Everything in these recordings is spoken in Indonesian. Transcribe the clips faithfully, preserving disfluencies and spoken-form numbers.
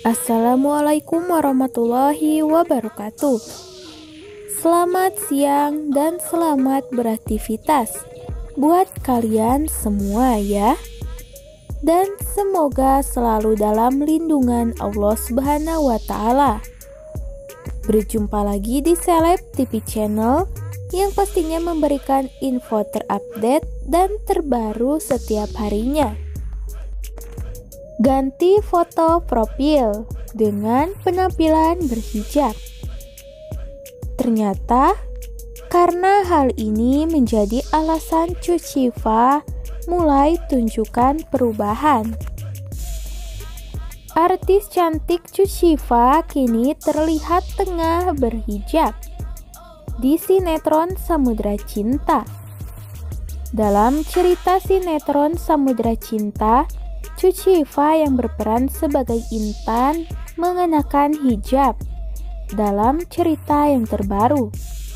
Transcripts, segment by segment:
Assalamualaikum warahmatullahi wabarakatuh. Selamat siang dan selamat beraktivitas buat kalian semua ya. Dan semoga selalu dalam lindungan Allah Subhanahu wa taala. Berjumpa lagi di Seleb T V Channel yang pastinya memberikan info terupdate dan terbaru setiap harinya. Ganti foto profil dengan penampilan berhijab. Ternyata karena hal ini menjadi alasan Cu Syifa mulai tunjukkan perubahan. Artis cantik Cu Syifa kini terlihat tengah berhijab di sinetron Samudra Cinta. Dalam cerita sinetron Samudra Cinta, Cu Syifa yang berperan sebagai Intan mengenakan hijab dalam cerita yang terbaru.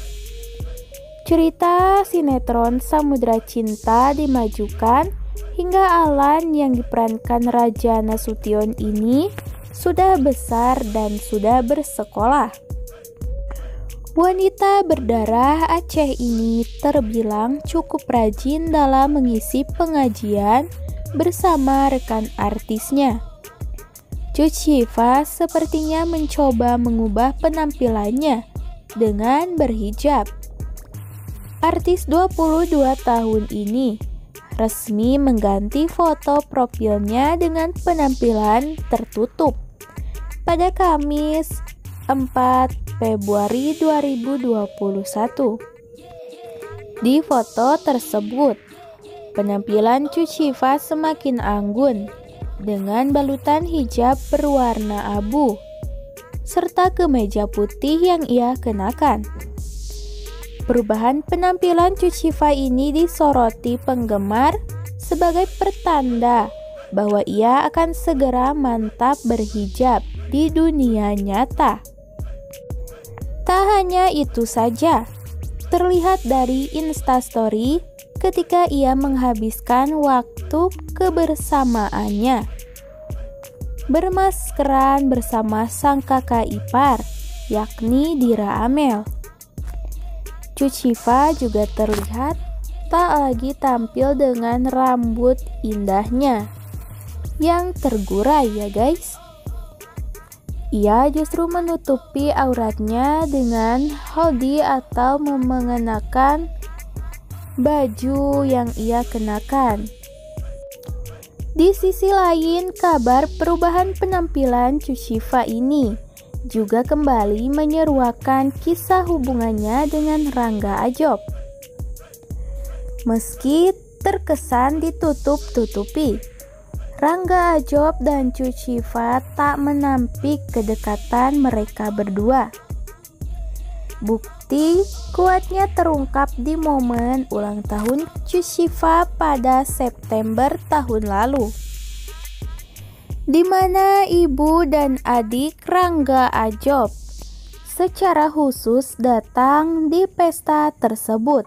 Cerita sinetron Samudra Cinta dimajukan hingga Alan yang diperankan Raja Nasution ini sudah besar dan sudah bersekolah. Wanita berdarah Aceh ini terbilang cukup rajin dalam mengisi pengajian bersama rekan artisnya. Cu Syifa sepertinya mencoba mengubah penampilannya dengan berhijab. Artis dua puluh dua tahun ini resmi mengganti foto profilnya dengan penampilan tertutup pada Kamis empat Februari dua ribu dua puluh satu. Di foto tersebut, penampilan Cu Syifa semakin anggun dengan balutan hijab berwarna abu serta kemeja putih yang ia kenakan. Perubahan penampilan Cu Syifa ini disoroti penggemar sebagai pertanda bahwa ia akan segera mantap berhijab di dunia nyata. Tak hanya itu saja, terlihat dari Instastory ketika ia menghabiskan waktu kebersamaannya bermaskeran bersama sang kakak ipar, yakni Dira Amel. Cu Syifa juga terlihat tak lagi tampil dengan rambut indahnya yang tergurai ya guys. Ia justru menutupi auratnya dengan hoodie atau mengenakan baju yang ia kenakan. Di sisi lain, kabar perubahan penampilan Cu Syifa ini juga kembali menyeruakan kisah hubungannya dengan Rangga Ajob. Meski terkesan ditutup-tutupi, Rangga Ajob dan Cu Syifa tak menampik kedekatan mereka berdua. Bukti kuatnya terungkap di momen ulang tahun Cu Syifa pada September tahun lalu, di mana ibu dan adik Rangga Ajob secara khusus datang di pesta tersebut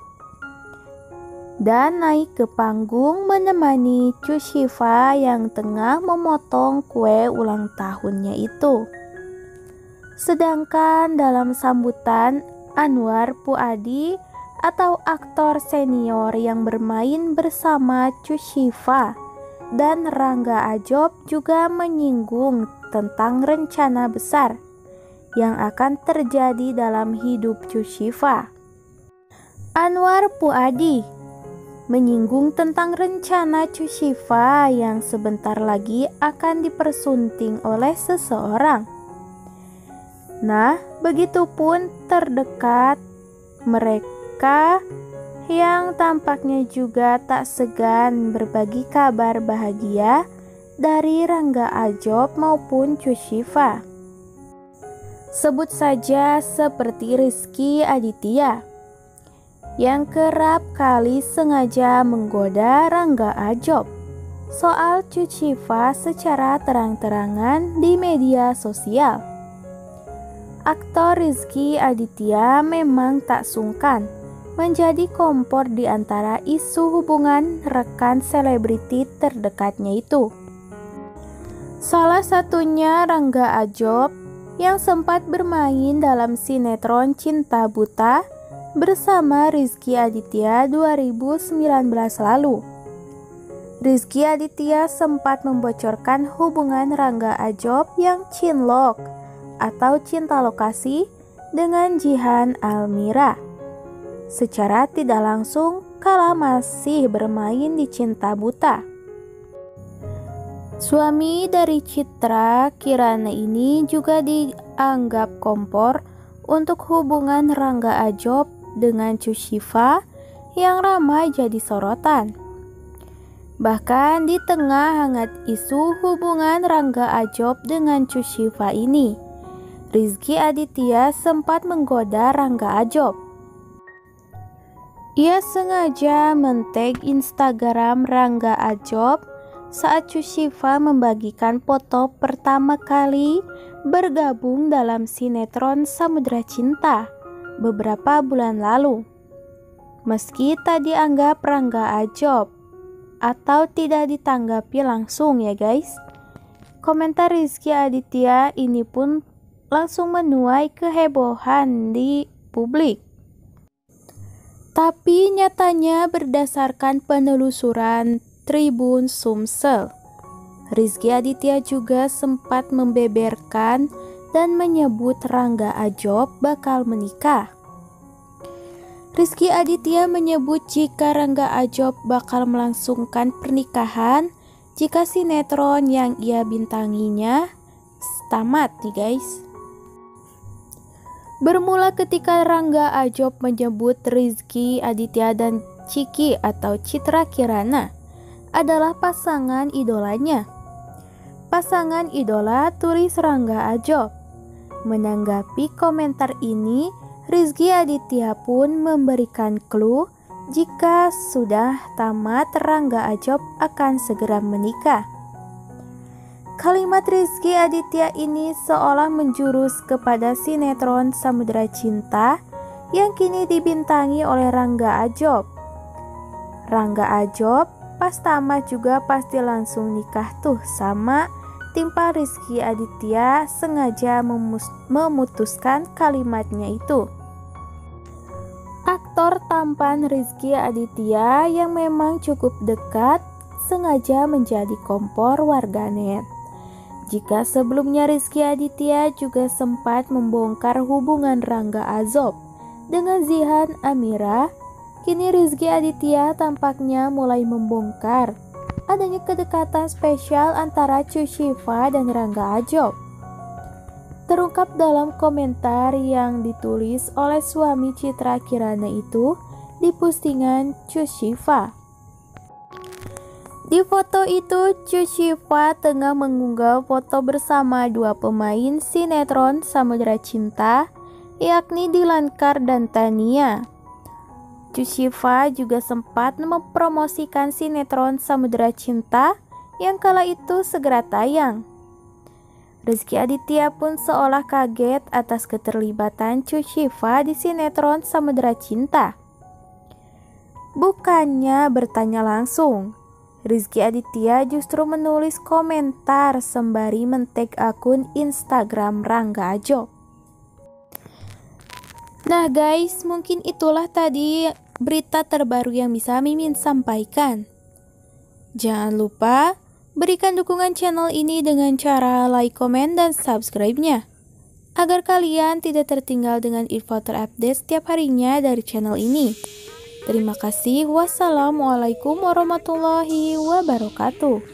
dan naik ke panggung menemani Cu Syifa yang tengah memotong kue ulang tahunnya itu. Sedangkan dalam sambutan, Anwar Puadi atau aktor senior yang bermain bersama Cu Syifa dan Rangga Ajob juga menyinggung tentang rencana besar yang akan terjadi dalam hidup Cu Syifa. Anwar Puadi menyinggung tentang rencana Cu Syifa yang sebentar lagi akan dipersunting oleh seseorang. Nah, begitupun terdekat mereka yang tampaknya juga tak segan berbagi kabar bahagia dari Rangga Ajob maupun Cu Syifa. Sebut saja seperti Rizky Aditya yang kerap kali sengaja menggoda Rangga Ajob soal Cu Syifa secara terang-terangan di media sosial. Aktor Rizky Aditya memang tak sungkan menjadi kompor di antara isu hubungan rekan selebriti terdekatnya itu. Salah satunya Rangga Ajob yang sempat bermain dalam sinetron Cinta Buta bersama Rizky Aditya dua ribu sembilan belas lalu. Rizky Aditya sempat membocorkan hubungan Rangga Ajob yang cinlok atau cinta lokasi dengan Jihan Almira. Secara tidak langsung kala masih bermain di Cinta Buta. Suami dari Citra Kirana ini juga dianggap kompor untuk hubungan Rangga Ajob dengan Cu Syifa yang ramai jadi sorotan. Bahkan di tengah hangat isu hubungan Rangga Ajob dengan Cu Syifa ini, Rizky Aditya sempat menggoda Rangga Ajob. Ia sengaja men-tag Instagram Rangga Ajob saat Cu Syifa membagikan foto pertama kali bergabung dalam sinetron Samudra Cinta beberapa bulan lalu. Meski tak dianggap Rangga Ajob atau tidak ditanggapi langsung ya guys, komentar Rizky Aditya ini pun langsung menuai kehebohan di publik. Tapi nyatanya berdasarkan penelusuran Tribun Sumsel, Rizky Aditya juga sempat membeberkan dan menyebut Rangga Ajob bakal menikah. Rizky Aditya menyebut jika Rangga Ajob bakal melangsungkan pernikahan jika sinetron yang ia bintanginya tamat nih guys. Bermula ketika Rangga Ajob menyebut Rizky Aditya dan Ciki atau Citra Kirana adalah pasangan idolanya. Pasangan idola, tulis Rangga Ajob. Menanggapi komentar ini, Rizky Aditya pun memberikan clue jika sudah tamat Rangga Ajob akan segera menikah. Kalimat Rizky Aditya ini seolah menjurus kepada sinetron Samudra Cinta yang kini dibintangi oleh Rangga Ajob. Rangga Ajob pas tamat juga pasti langsung nikah tuh sama, timpa Rizky Aditya sengaja memutuskan kalimatnya itu. Aktor tampan Rizky Aditya yang memang cukup dekat sengaja menjadi kompor warganet. Jika sebelumnya Rizky Aditya juga sempat membongkar hubungan Rangga Ajob dengan Jihan Almira, kini Rizky Aditya tampaknya mulai membongkar adanya kedekatan spesial antara Cu Syifa dan Rangga Ajob. Terungkap dalam komentar yang ditulis oleh suami Citra Kirana itu di postingan Cu Syifa. Di foto itu, Cu Syifa tengah mengunggah foto bersama dua pemain sinetron Samudra Cinta, yakni Dilankar dan Tania. Cu Syifa juga sempat mempromosikan sinetron Samudra Cinta yang kala itu segera tayang. Rizky Aditya pun seolah kaget atas keterlibatan Cu Syifa di sinetron Samudra Cinta. Bukannya bertanya langsung, Rizky Aditya justru menulis komentar sembari men-tag akun Instagram Rangga Ajob. Nah guys, mungkin itulah tadi berita terbaru yang bisa Mimin sampaikan. Jangan lupa berikan dukungan channel ini dengan cara like, komen, dan subscribe-nya, agar kalian tidak tertinggal dengan info terupdate setiap harinya dari channel ini. Terima kasih. Wassalamualaikum warahmatullahi wabarakatuh.